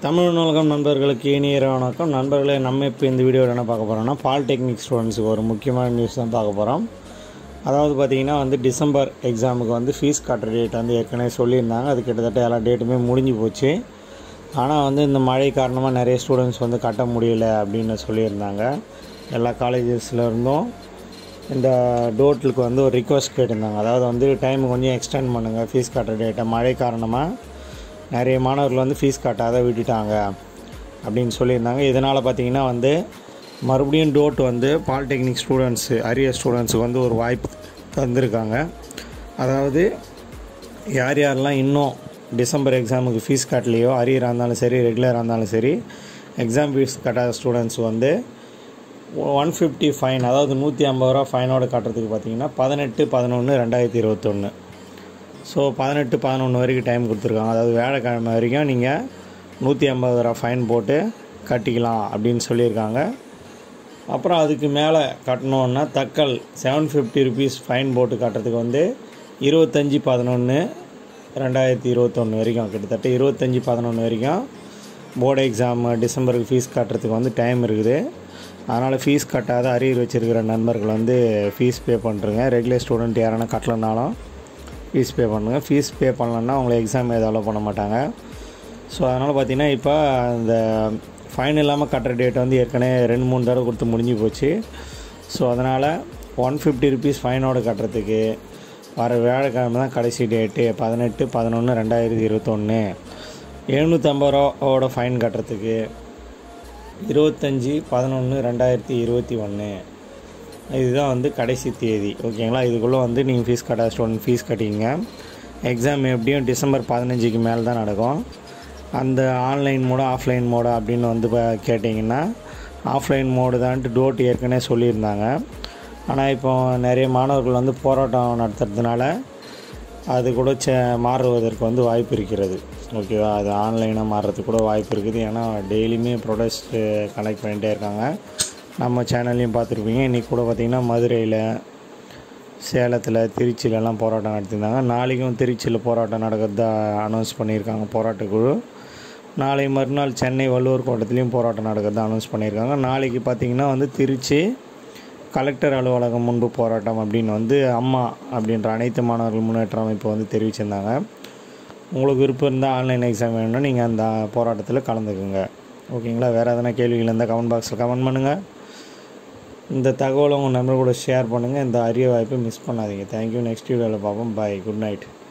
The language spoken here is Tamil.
தமிழ் நூலகம் நண்பர்களுக்கு இனிய வணக்கம். நண்பர்களே, நம்ம இப்போ இந்த வீடியோவில் என்ன பார்க்க போகிறோம்னா, பாலிடெக்னிக் ஸ்டூடெண்ட்ஸுக்கு ஒரு முக்கியமான நியூஸ் தான் பார்க்க போகிறோம். அதாவது பார்த்திங்கன்னா டிசம்பர் எக்ஸாமுக்கு ஃபீஸ் கட்டுற டேட் ஏற்கனவே சொல்லியிருந்தாங்க. அது கிட்டத்தட்ட எல்லா டேட்டுமே முடிஞ்சு போச்சு. ஆனால் இந்த மழை காரணமாக நிறைய ஸ்டூடெண்ட்ஸ் கட்ட முடியல அப்படின்னு சொல்லியிருந்தாங்க. எல்லா காலேஜஸ்லேருந்தும் இந்த டோட்டலுக்கு ஒரு ரிக்வஸ்ட் கேட்டிருந்தாங்க. அதாவது டைம் கொஞ்சம் எக்ஸ்டெண்ட் பண்ணுங்கள் ஃபீஸ் கட்டுற டேட்டை. மழை காரணமாக நிறைய மாணவர்கள் ஃபீஸ் கட்டாத விட்டுட்டாங்க அப்படின்னு சொல்லியிருந்தாங்க. இதனால் பார்த்திங்கன்னா மறுபடியும் டோட் பாலிடெக்னிக் ஸ்டூடெண்ட்ஸு அரியர் ஸ்டூடெண்ட்ஸுக்கு ஒரு வாய்ப்பு தந்திருக்காங்க. அதாவது யாரெல்லாம் இன்னும் டிசம்பர் எக்ஸாமுக்கு ஃபீஸ் கட்டலையோ, அரியராக இருந்தாலும் சரி ரெகுலராக இருந்தாலும் சரி, எக்ஸாம் ஃபீஸ் கட்டாத ஸ்டூடெண்ட்ஸ் 150 ஃபைன், அதாவது 150 ரூபா ஃபைனோடு கட்டுறதுக்கு பார்த்திங்கன்னா 18/11/2021. ஸோ 18/11 வரைக்கும் டைம் கொடுத்துருக்காங்க. அதாவது வியாழக்கிழமை வரைக்கும் நீங்கள் 150 ரூபா ஃபைன் போட்டு கட்டிக்கலாம் அப்படின்னு சொல்லியிருக்காங்க. அப்புறம் அதுக்கு மேலே கட்டணுன்னா தக்கல் 750 ருபீஸ் ஃபைன் போட்டு கட்டுறதுக்கு 25/11/2021 வரைக்கும், கிட்டத்தட்ட 25/11 வரைக்கும் போர்டு எக்ஸாம் டிசம்பருக்கு ஃபீஸ் கட்டுறதுக்கு டைம் இருக்குது. அதனால் ஃபீஸ் கட்டாத அரியர் வச்சுருக்கிற நண்பர்கள் ஃபீஸ் பே பண்ணுறங்க. ரெகுலர் ஸ்டூடெண்ட் யாரானா கட்டலைனாலும் ஃபீஸ் பே பண்ணுங்கள். ஃபீஸ் பே பண்ணலன்னா உங்களை எக்ஸாம் எதுவும் அலோவ் பண்ண மாட்டாங்க. ஸோ அதனால் பார்த்திங்கன்னா இப்போ இந்த ஃபைன் இல்லாமல் கட்டுற டேட் ஏற்கனவே 2-3 தடவை கொடுத்து முடிஞ்சு போச்சு. ஸோ அதனால் 150 ருபீஸ் ஃபைனோடு கட்டுறதுக்கு வர வியாழக்கிழமை தான் கடைசி டேட்டு, 18/11/2021. 750 ரூபாவோட ஃபைன் கட்டுறதுக்கு 25/11/2021 இதுதான் கடைசி தேதி. ஓகேங்களா? இதுக்குள்ளே நீங்கள் ஃபீஸ் கட்டாத ஸ்டூடெண்ட் ஃபீஸ் கட்டிங்க. எக்ஸாம் எப்படியும் டிசம்பர் 15க்கு மேலே தான் நடக்கும். அந்த ஆன்லைன் மோடு ஆஃப்லைன் மோடு அப்படின்னு கேட்டிங்கன்னா, ஆஃப்லைன் மோடு தான்ட்டு டோட் ஏற்கனவே சொல்லியிருந்தாங்க. ஆனால் இப்போ நிறைய மாணவர்கள் போராட்டம் நடத்துறதுனால அது கூட மாறுவதற்கு வாய்ப்பு இருக்கிறது. ஓகேவா? அது ஆன்லைனாக மாறுறதுக்கு கூட வாய்ப்பு இருக்குது. ஏன்னா டெய்லியுமே ப்ரொடெஸ்ட் கனெக்ட் பண்ணிகிட்டே இருக்காங்க. நம்ம சேனல்லையும் பார்த்துருப்பீங்க. இன்றைக்கி கூட பார்த்திங்கன்னா மதுரையில், சேலத்தில், திருச்சியிலலாம் போராட்டம் நடத்தியிருந்தாங்க. நாளைக்கும் திருச்சியில் போராட்டம் நடக்கிறதா அனௌன்ஸ் பண்ணியிருக்காங்க போராட்டக்குழு. நாளை மறுநாள் சென்னை வள்ளுவர் கோட்டத்துலேயும் போராட்டம் நடக்கிறதா அனௌன்ஸ் பண்ணியிருக்காங்க. நாளைக்கு பார்த்திங்கன்னா திருச்சி கலெக்டர் அலுவலகம் முன்பு போராட்டம் அப்படின்னு அம்மா அப்படின்ற அனைத்து மாணவர்கள் முன்னேற்ற அமைப்பு தெரிவிச்சிருந்தாங்க. உங்களுக்கு விருப்பம் இருந்தால் ஆன்லைன் எக்ஸாம் வேணும்னா நீங்கள் அந்த போராட்டத்தில் கலந்துக்குங்க. ஓகேங்களா? வேறு எதனா கேள்விகள் இருந்தால் கமெண்ட் பாக்ஸில் கமெண்ட் பண்ணுங்கள். இந்த தகவலை உங்கள் நண்பர்களோட ஷேர் பண்ணுங்கள். இந்த அரிய வாய்ப்பை மிஸ் பண்ணாதீங்க. தேங்க்யூ. நெக்ஸ்ட் வீடியோவில் பார்ப்போம். பாய். Good night.